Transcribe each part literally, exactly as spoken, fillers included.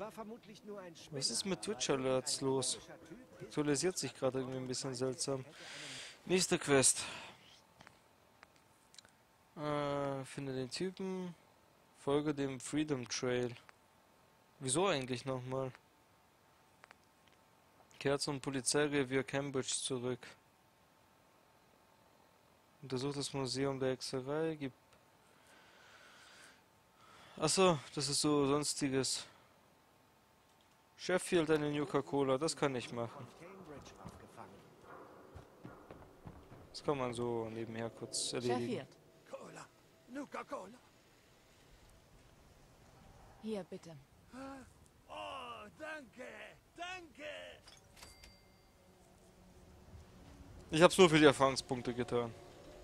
war vermutlich nur ein Spinner. Was ist mit Twitch-Alerts los? Aktualisiert sich gerade irgendwie ein bisschen seltsam. Nächste Quest. Äh, finde den Typen. Folge dem Freedom Trail. Wieso eigentlich nochmal? Kehrt zum Polizeirevier Cambridge zurück. Untersucht das Museum der Hexerei. Gibt. Achso, das ist so sonstiges. Sheffield eine Nuka-Cola, das kann ich machen. Das kann man so nebenher kurz erledigen. Sheffield. Cola. Nuka-Cola. Hier, bitte. Oh, danke. Danke. Ich hab's nur für die Erfahrungspunkte getan.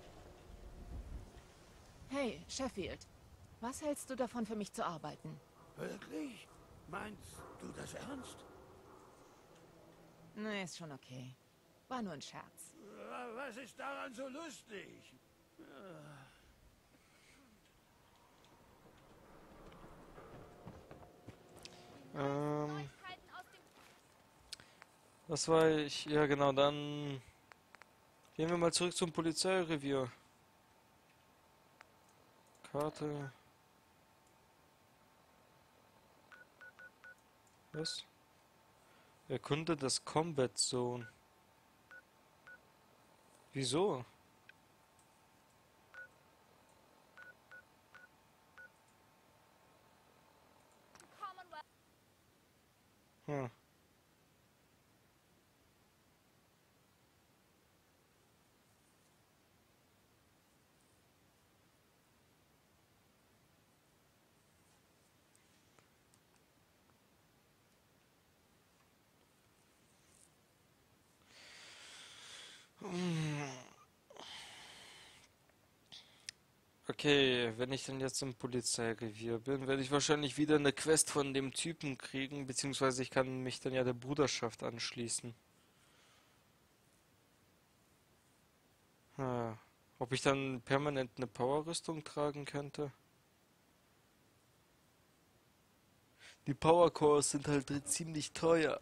Hey, Sheffield. Was hältst du davon, für mich zu arbeiten? Wirklich? Meinst du das ernst? Nee, ist schon okay. War nur ein Scherz. Was ist daran so lustig? Ähm, was war ich? Ja genau, dann gehen wir mal zurück zum Polizeirevier. Karte. Was? Erkunde das Combat Zone. Wieso? Hm. Okay, wenn ich dann jetzt im Polizeirevier bin, werde ich wahrscheinlich wieder eine Quest von dem Typen kriegen, beziehungsweise ich kann mich dann ja der Bruderschaft anschließen. Ah, ob ich dann permanent eine Powerrüstung tragen könnte? Die Powercores sind halt ziemlich teuer.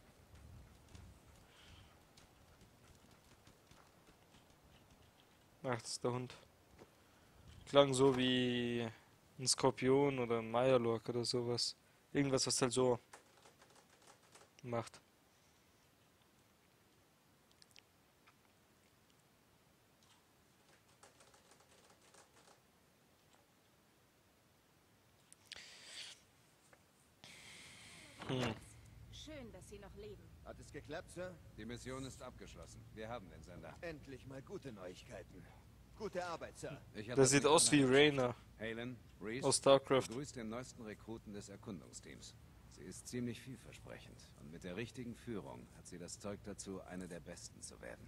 Ach, das ist der Hund. Klang so wie ein Skorpion oder ein Mirelurk oder sowas. Irgendwas, was halt so macht. Hm. Schön, dass Sie noch leben. Hat es geklappt, Sir? Die Mission ist abgeschlossen. Wir haben den Sender. Endlich mal gute Neuigkeiten. Gute Arbeit, Sir. Ich hab Das das sieht nicht aus wie alleine Reyna geschafft. Halen, Reese, aus StarCraft. begrüßt den neuesten Rekruten des Erkundungsteams. Sie ist ziemlich vielversprechend und mit der richtigen Führung hat sie das Zeug dazu, eine der Besten zu werden.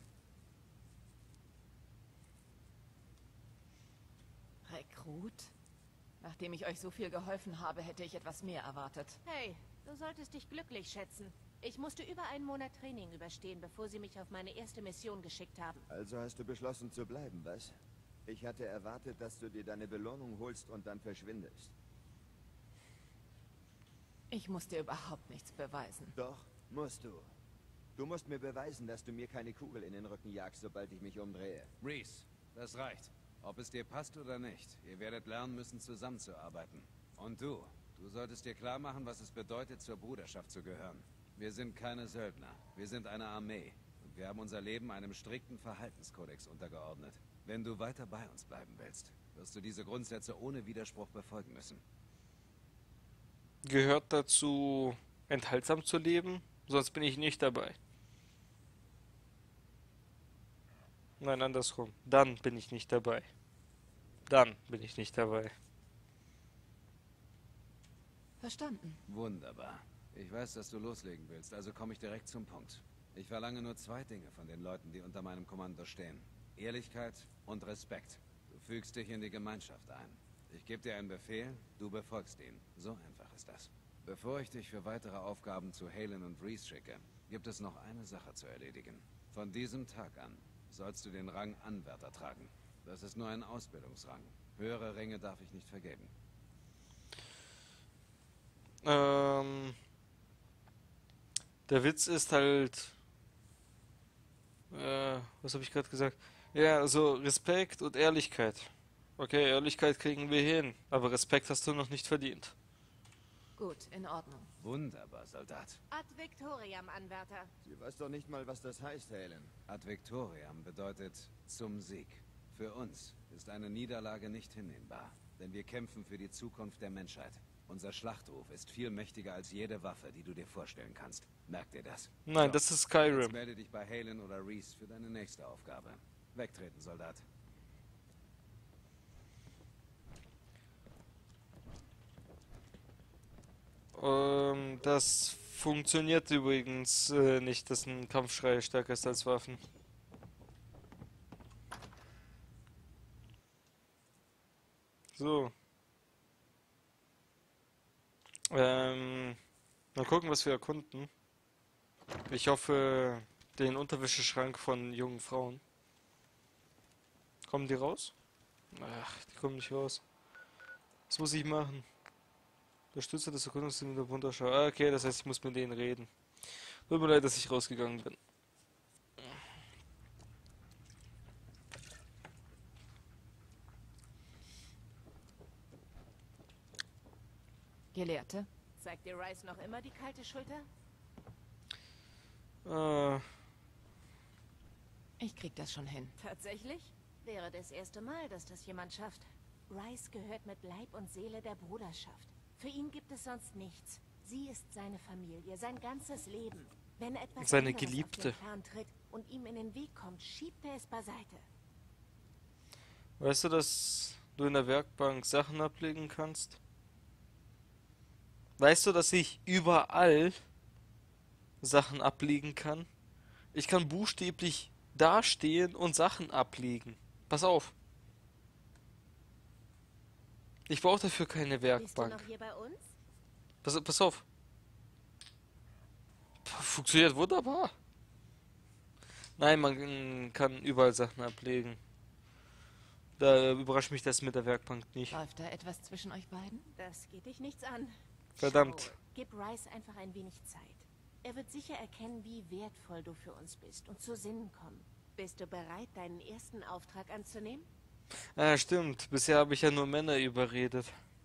Rekrut? Nachdem ich euch so viel geholfen habe, hätte ich etwas mehr erwartet. Hey, du solltest dich glücklich schätzen. Ich musste über einen Monat Training überstehen, bevor sie mich auf meine erste Mission geschickt haben. Also hast du beschlossen zu bleiben, was? Ich hatte erwartet, dass du dir deine Belohnung holst und dann verschwindest. Ich muss dir überhaupt nichts beweisen. Doch, musst du. Du musst mir beweisen, dass du mir keine Kugel in den Rücken jagst, sobald ich mich umdrehe. Reese, das reicht. Ob es dir passt oder nicht, ihr werdet lernen müssen, zusammenzuarbeiten. Und du, du solltest dir klar machen, was es bedeutet, zur Bruderschaft zu gehören. Wir sind keine Söldner, wir sind eine Armee. Und wir haben unser Leben einem strikten Verhaltenskodex untergeordnet. Wenn du weiter bei uns bleiben willst, wirst du diese Grundsätze ohne Widerspruch befolgen müssen. Gehört dazu, enthaltsam zu leben? Sonst bin ich nicht dabei. Nein, andersrum. Dann bin ich nicht dabei. Dann bin ich nicht dabei. Verstanden. Wunderbar. Ich weiß, dass du loslegen willst, also komme ich direkt zum Punkt. Ich verlange nur zwei Dinge von den Leuten, die unter meinem Kommando stehen. Ehrlichkeit und Respekt. Du fügst dich in die Gemeinschaft ein. Ich gebe dir einen Befehl, du befolgst ihn. So einfach ist das. Bevor ich dich für weitere Aufgaben zu Halen und Reese schicke, gibt es noch eine Sache zu erledigen. Von diesem Tag an sollst du den Rang Anwärter tragen. Das ist nur ein Ausbildungsrang. Höhere Ränge darf ich nicht vergeben. Ähm, Der Witz ist halt, äh, was habe ich gerade gesagt? Ja, also Respekt und Ehrlichkeit. Okay, Ehrlichkeit kriegen wir hin, aber Respekt hast du noch nicht verdient. Gut, in Ordnung. Wunderbar, Soldat. Ad Victoriam, Anwärter. Sie weiß doch nicht mal, was das heißt, Helen. Ad Victoriam bedeutet zum Sieg. Für uns ist eine Niederlage nicht hinnehmbar, denn wir kämpfen für die Zukunft der Menschheit. Unser Schlachtruf ist viel mächtiger als jede Waffe, die du dir vorstellen kannst. Merk dir das. Nein, So, das ist Jetzt Skyrim. melde dich bei Halen oder Reese für deine nächste Aufgabe. Wegtreten, Soldat. Ähm, das funktioniert übrigens äh, nicht, dass ein Kampfschrei stärker ist als Waffen. So. Ähm, mal gucken, was wir erkunden. Ich hoffe, den Unterwäscheschrank von jungen Frauen. Kommen die raus? Ach, die kommen nicht raus. Was muss ich machen? Der Stützer des Erkundungsteams der Wunderschau. Ah, okay, das heißt, ich muss mit denen reden. Tut mir leid, dass ich rausgegangen bin. Gelehrte? Zeigt dir Rice noch immer die kalte Schulter? Äh, Ich krieg das schon hin. Tatsächlich? Wäre das erste Mal, dass das jemand schafft. Rice gehört mit Leib und Seele der Bruderschaft. Für ihn gibt es sonst nichts. Sie ist seine Familie, sein ganzes Leben. Wenn etwas Seine anderes Geliebte. auf den Plan tritt und ihm in den Weg kommt, schiebt er es beiseite. weißt du, dass du in der Werkbank Sachen ablegen kannst? Weißt du, dass ich überall Sachen ablegen kann? Ich kann buchstäblich dastehen und Sachen ablegen. Pass auf. Ich brauche dafür keine Bist du noch Werkbank. hier bei uns? Pass, pass auf. Funktioniert wunderbar. Nein, man kann überall Sachen ablegen. Da überrascht mich das mit der Werkbank nicht. Läuft da etwas zwischen euch beiden? Das geht dich nichts an. Verdammt. Schau, gib Rice einfach ein wenig Zeit. Er wird sicher erkennen, wie wertvoll du für uns bist und zu Sinnen kommen. Bist du bereit, deinen ersten Auftrag anzunehmen? Ah, stimmt. Bisher habe ich ja nur Männer überredet.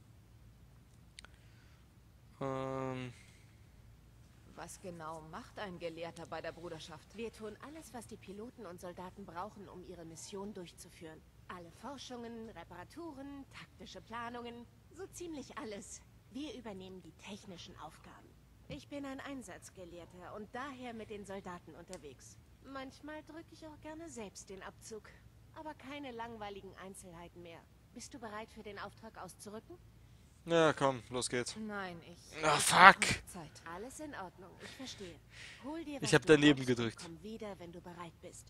Ähm, Was genau macht ein Gelehrter bei der Bruderschaft? Wir tun alles, was die Piloten und Soldaten brauchen, um ihre Mission durchzuführen. Alle Forschungen, Reparaturen, taktische Planungen, so ziemlich alles. Wir übernehmen die technischen Aufgaben. Ich bin ein Einsatzgelehrter und daher mit den Soldaten unterwegs. Manchmal drücke ich auch gerne selbst den Abzug. Aber keine langweiligen Einzelheiten mehr. Bist du bereit für den Auftrag auszurücken? ja, komm, los geht's. Nein, ich... Ah, ich fuck. hab nicht Zeit. Alles in Ordnung, ich verstehe. Hol dir, Ich was hab du daneben brauchst gedrückt. und komm wieder, wenn du bereit bist.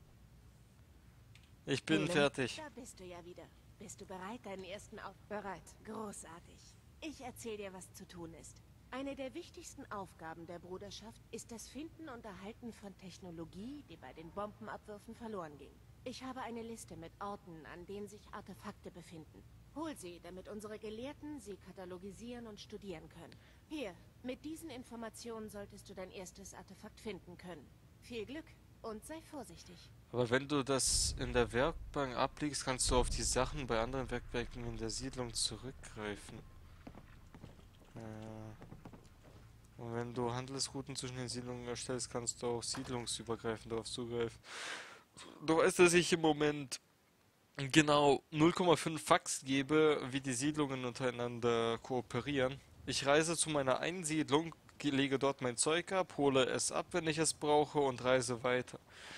Ich bin Helen? fertig. Da bist du ja wieder. Bist du bereit, deinen ersten Auf... Bereit. Großartig. Ich erzähle dir, was zu tun ist. Eine der wichtigsten Aufgaben der Bruderschaft ist das Finden und Erhalten von Technologie, die bei den Bombenabwürfen verloren ging. Ich habe eine Liste mit Orten, an denen sich Artefakte befinden. Hol sie, damit unsere Gelehrten sie katalogisieren und studieren können. Hier, mit diesen Informationen solltest du dein erstes Artefakt finden können. Viel Glück und sei vorsichtig. Aber wenn du das in der Werkbank ablegst, kannst du auf die Sachen bei anderen Werkbanken in der Siedlung zurückgreifen. Äh, Und wenn du Handelsrouten zwischen den Siedlungen erstellst, kannst du auch siedlungsübergreifend darauf zugreifen. Du weißt, dass ich im Moment genau null Komma fünf Fax gebe, wie die Siedlungen untereinander kooperieren. Ich reise zu meiner einen Siedlung, ge- lege dort mein Zeug ab, hole es ab, wenn ich es brauche, und reise weiter.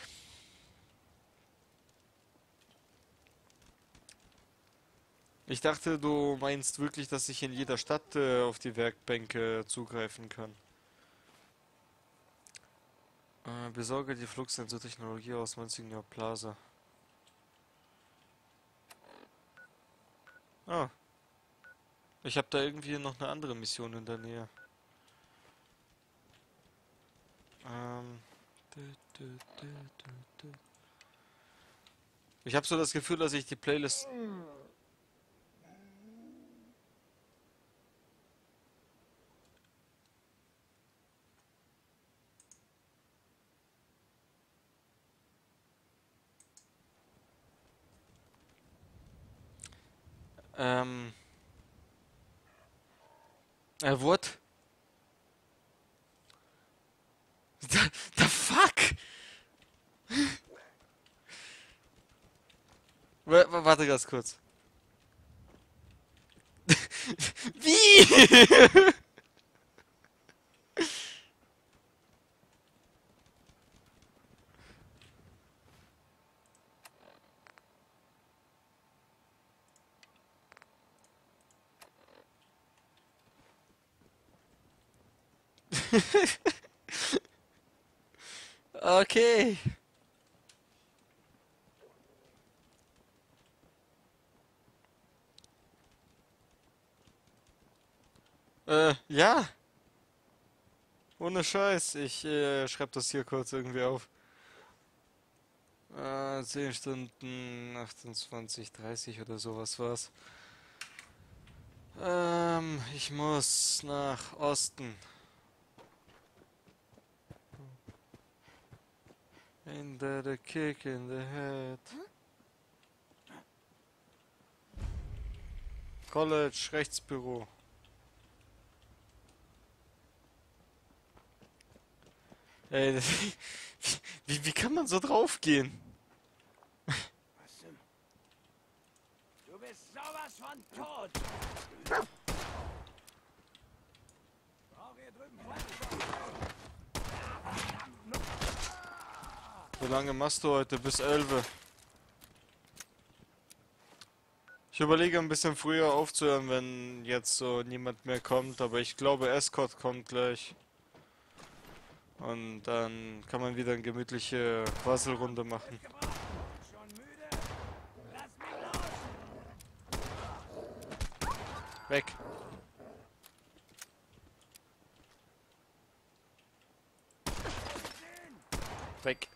Ich dachte, du meinst wirklich, dass ich in jeder Stadt äh, auf die Werkbänke zugreifen kann. Äh, besorge die Flugsensortechnologie aus Monsignor Plaza. Ah. Ich habe da irgendwie noch eine andere Mission in der Nähe. Ähm. dü, dü, dü, dü, dü. Ich habe so das Gefühl, dass ich die Playlist... Ähm. Äh, what? The, the fuck? W warte ganz kurz. Wie? Okay. Äh, ja. Ohne Scheiß. Ich äh, schreib das hier kurz irgendwie auf. Äh, zehn Stunden, achtundzwanzig, dreißig oder sowas war's. Ähm, ich muss nach Osten. Ain't that a kick in the head? College, Rechtsbüro. Ey, das, wie, wie kann man so draufgehen? Was zum... Du bist sowas von tot! Brauch hier drüben Wie lange machst du heute? Bis elf. Ich überlege ein bisschen früher aufzuhören, wenn jetzt so niemand mehr kommt, aber ich glaube Escort kommt gleich. Und dann kann man wieder eine gemütliche Quasselrunde machen. schon müde? Lass mich los! Weg. Weg.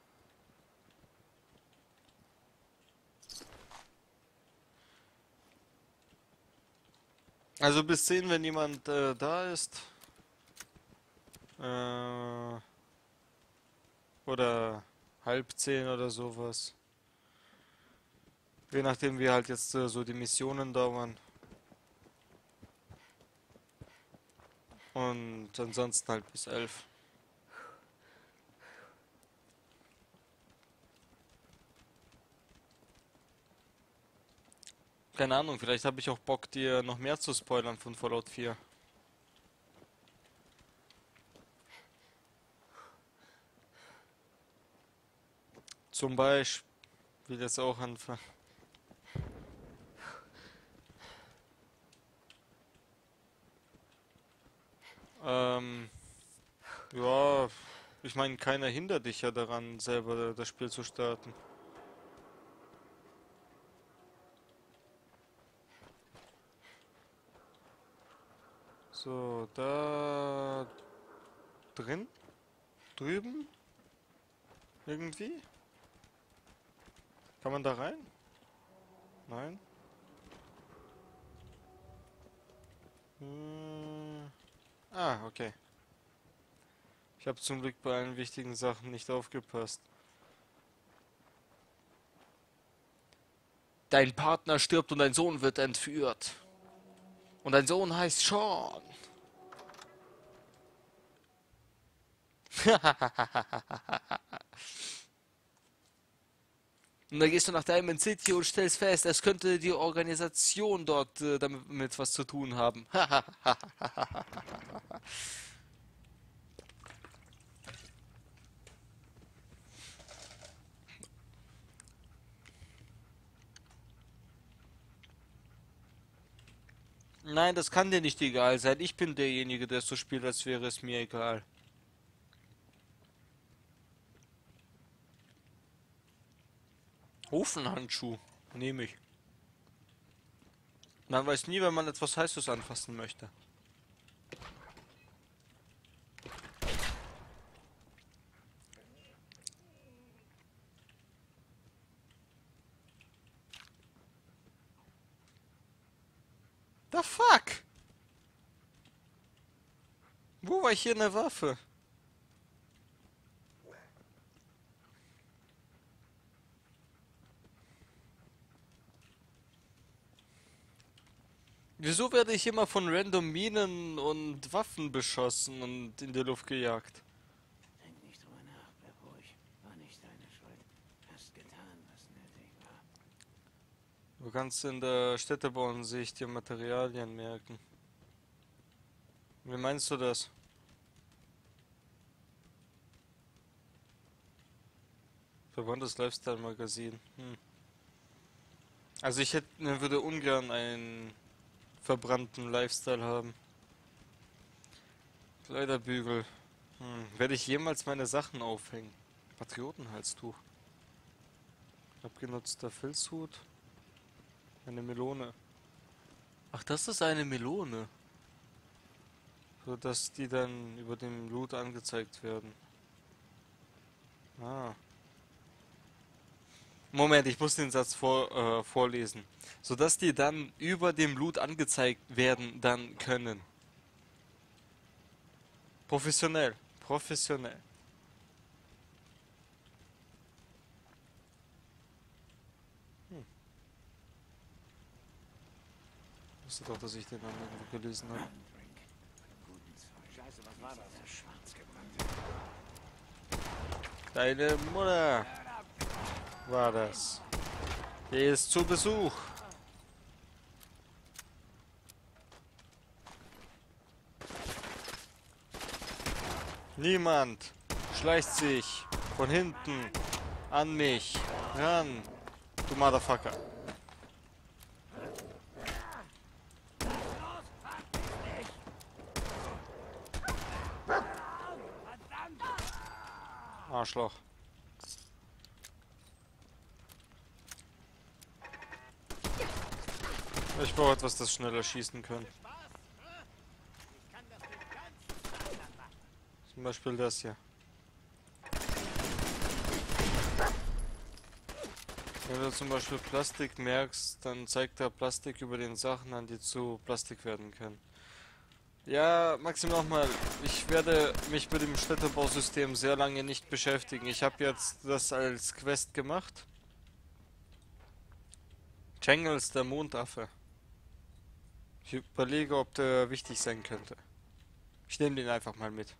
Also bis zehn, wenn jemand äh, da ist. Äh, oder halb zehn oder sowas. Je nachdem, wie halt jetzt äh, so die Missionen dauern. Und ansonsten halt bis elf. Keine Ahnung, vielleicht habe ich auch Bock, dir noch mehr zu spoilern von Fallout vier. Zum Beispiel, will jetzt auch anfangen. Ähm, ja, ich meine, keiner hindert dich ja daran, selber das Spiel zu starten. So, da drin? Drüben? Irgendwie? Kann man da rein? Nein? Hm. Ah, okay. Ich habe zum Glück bei allen wichtigen Sachen nicht aufgepasst. Dein Partner stirbt und dein Sohn wird entführt. Und dein Sohn heißt Sean. Und dann gehst du nach Diamond City und stellst fest, es könnte die Organisation dort äh, damit mit was zu tun haben. Nein, das kann dir nicht egal sein. Ich bin derjenige, der so spielt, als wäre es mir egal. Ofenhandschuh. Nehme ich. Man weiß nie, wenn man etwas Heißes anfassen möchte. The fuck? Wo war hier eine Waffe? Wieso werde ich immer von random Minen und Waffen beschossen und in die Luft gejagt? Denk nicht drüber nach, bleib ruhig. War nicht deine Schuld. Hast getan, was nötig war. Du kannst in der Städtebauansicht dir Materialien merken. Wie meinst du das? Verwandtes Lifestyle-Magazin. Hm. Also ich hätte, würde ungern einen verbrannten Lifestyle haben. Kleiderbügel. Hm. Werde ich jemals meine Sachen aufhängen? Patriotenhalstuch. Abgenutzter Filzhut. Eine Melone. Ach, das ist eine Melone. So dass die dann über dem Loot angezeigt werden. Ah. Moment, ich muss den Satz vor, äh, vorlesen. Sodass die dann über dem Loot angezeigt werden dann können. Professionell. Professionell. Hm. Ich wusste doch, dass ich den dann irgendwo gelesen habe. Scheiße, was war das? Schwarz gebrannt. Deine Mutter war das. Die ist zu Besuch. Niemand schleicht sich von hinten an mich ran, du Motherfucker. Arschloch. Ich brauche etwas, das schneller schießen kann. Zum Beispiel das hier. Wenn du zum Beispiel Plastik merkst, dann zeigt er Plastik über den Sachen an, die zu Plastik werden können. Ja, Maxim, nochmal, ich werde mich mit dem Städtebausystem sehr lange nicht beschäftigen. Ich habe jetzt das als Quest gemacht. Jangles, der Mondaffe. Ich überlege, ob der wichtig sein könnte. Ich nehme den einfach mal mit.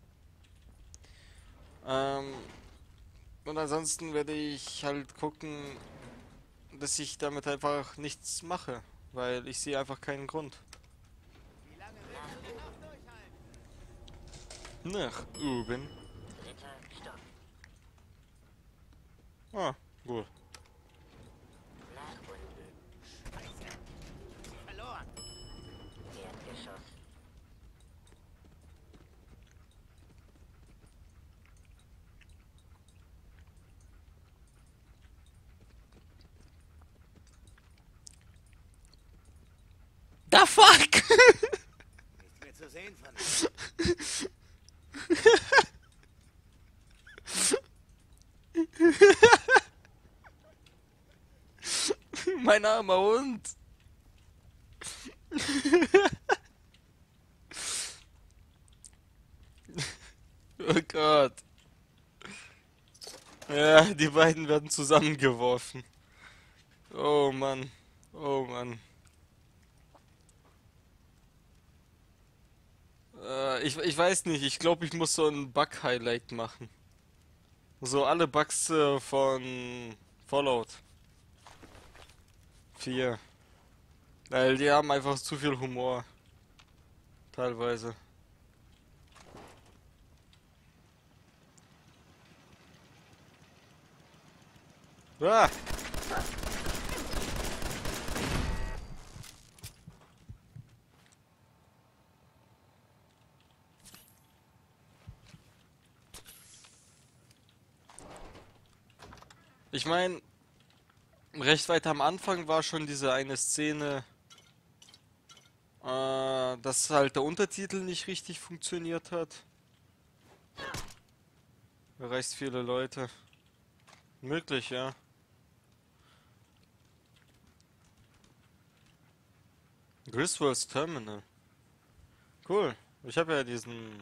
Ähm, und ansonsten werde ich halt gucken, dass ich damit einfach nichts mache, weil ich sehe einfach keinen Grund. Nach oben. Ah, gut. Verloren. The fuck? Nichts mehr zu sehen von ihm. Mein armer Hund. Oh Gott. Ja, die beiden werden zusammengeworfen. Oh Mann. Oh Mann. Äh, ich, ich weiß nicht. Ich glaube, ich muss so ein Bug-Highlight machen. So alle Bugs äh, von Fallout vier. Weil die haben einfach zu viel Humor. Teilweise. Ah! Ich meine, recht weit am Anfang war schon diese eine Szene, äh, dass halt der Untertitel nicht richtig funktioniert hat. Erreicht viele Leute. Möglich, ja. Griswolds Terminal. Cool. Ich habe ja diesen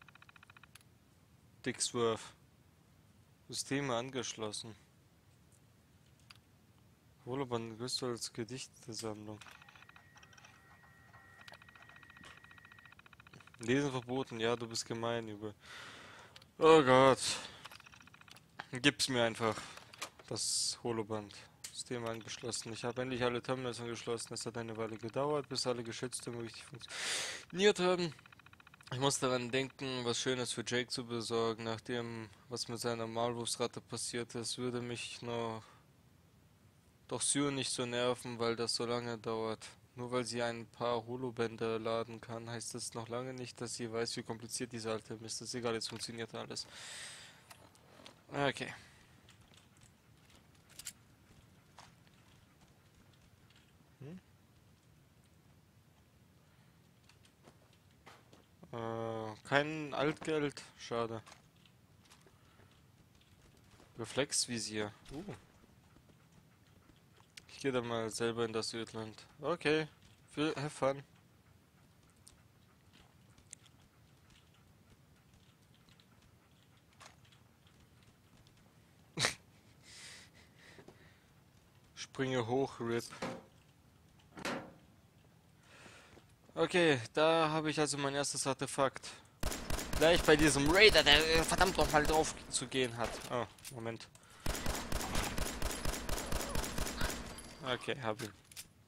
Dixworth Systeme angeschlossen. Wohlobern Griswolds Gedichtesammlung. Lesen verboten, ja, du bist gemein, über. Oh Gott. Gib's mir einfach. Das Holoband. System angeschlossen. Ich habe endlich alle Terminals angeschlossen. Es hat eine Weile gedauert, bis alle Geschütztürme richtig funktioniert haben. Ich muss daran denken, was Schönes für Jake zu besorgen. Nachdem, was mit seiner Maulwurfsratte passiert ist, würde mich noch doch Sue nicht so nerven, weil das so lange dauert. Nur weil sie ein paar Holobänder laden kann, heißt das noch lange nicht, dass sie weiß, wie kompliziert diese alte Mist ist. Egal, jetzt funktioniert alles. Okay. Hm? Äh, kein Altgeld. Schade. Reflexvisier. Uh. Ich gehe dann mal selber in das Ödland. Okay. Viel, have fun. Springe hoch, R I P. Okay, da habe ich also mein erstes Artefakt. Gleich bei diesem Raider, der verdammt noch mal drauf zu gehen hat. Oh, Moment. Okay, hab ihn.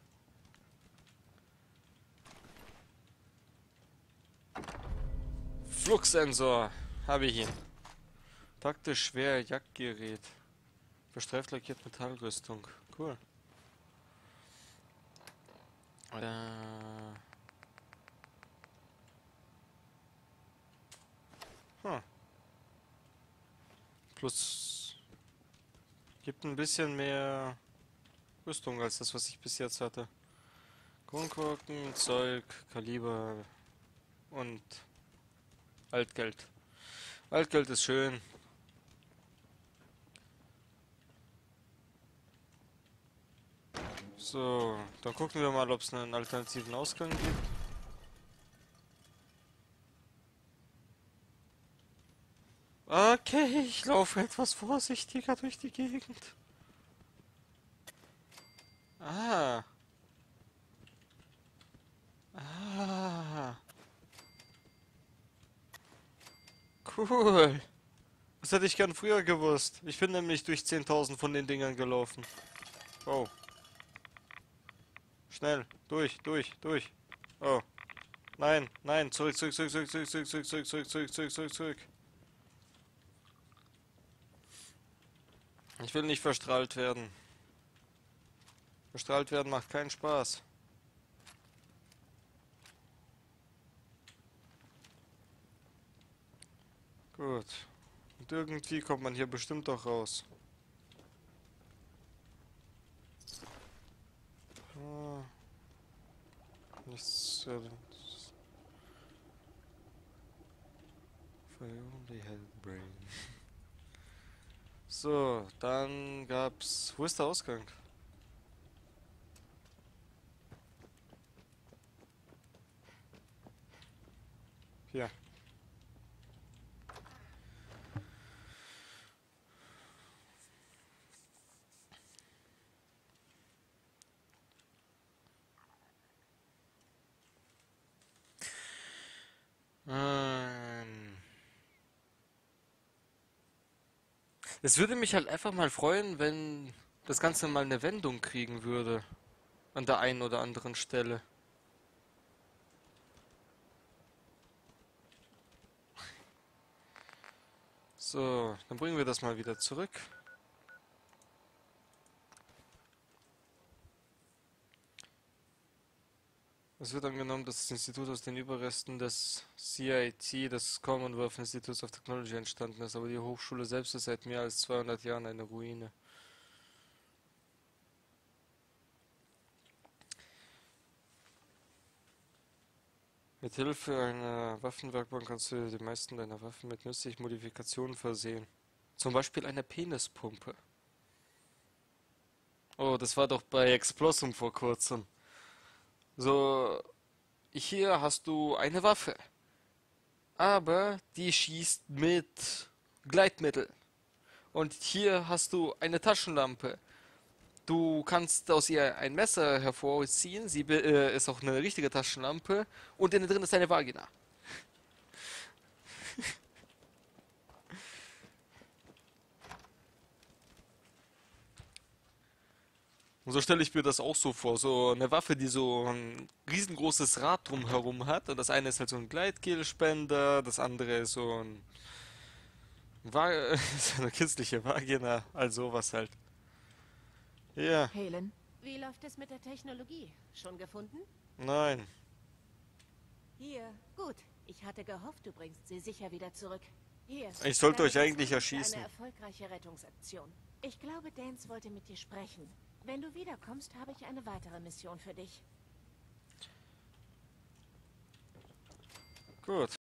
Flugsensor. Habe ich ihn. Taktisch schwer Jagdgerät. Verstreift lackiert Metallrüstung. Cool. Äh. Hm. Plus. Gibt ein bisschen mehr Rüstung als das, was ich bis jetzt hatte. Kronkorken, Zeug, Kaliber und Altgeld. Altgeld ist schön. So, dann gucken wir mal, ob es einen alternativen Ausgang gibt. Okay, ich laufe etwas vorsichtiger durch die Gegend. Ah. Ah. Cool. Das hätte ich gern früher gewusst. Ich bin nämlich durch zehntausend von den Dingern gelaufen. Oh. Schnell. Durch, durch, durch. Oh. Nein, nein. Zurück, zurück, zurück, zurück, zurück, zurück, zurück, zurück, zurück, zurück, zurück, zurück, zurück. Ich will nicht verstrahlt werden. Verstrahlt werden macht keinen Spaß. Gut. Und irgendwie kommt man hier bestimmt auch raus. Ah. Nichts. Äh, If I only had a brain. So, dann gab's. Wo ist der Ausgang? Hier. Ähm. Es würde mich halt einfach mal freuen, wenn das Ganze mal eine Wendung kriegen würde. An der einen oder anderen Stelle. So, dann bringen wir das mal wieder zurück. Es wird angenommen, dass das Institut aus den Überresten des C I T, des Commonwealth Institute of Technology, entstanden ist, aber die Hochschule selbst ist seit mehr als zweihundert Jahren eine Ruine. Mit Hilfe einer Waffenwerkbank kannst du die meisten deiner Waffen mit nützlichen Modifikationen versehen. Zum Beispiel eine Penispumpe. Oh, das war doch bei Explosum vor kurzem. So, hier hast du eine Waffe. Aber die schießt mit Gleitmittel. Und hier hast du eine Taschenlampe. Du kannst aus ihr ein Messer hervorziehen. Sie äh, ist auch eine richtige Taschenlampe. Und innen drin ist eine Vagina. Und so stelle ich mir das auch so vor. So eine Waffe, die so ein riesengroßes Rad drumherum hat. Und das eine ist halt so ein Gleitkehlspender, das andere ist so ein Va so eine künstliche Vagina, all sowas halt. Ja, Helen, Wie läuft es mit der Technologie? Schon gefunden? nein. Hier. Gut. Ich hatte gehofft, du bringst sie sicher wieder zurück. Hier. Ich sollte euch Deine eigentlich Bezahlung für erschießen. Eine erfolgreiche Rettungsaktion. Ich glaube, Dance wollte mit dir sprechen. Wenn du wiederkommst, habe ich eine weitere Mission für dich. Gut.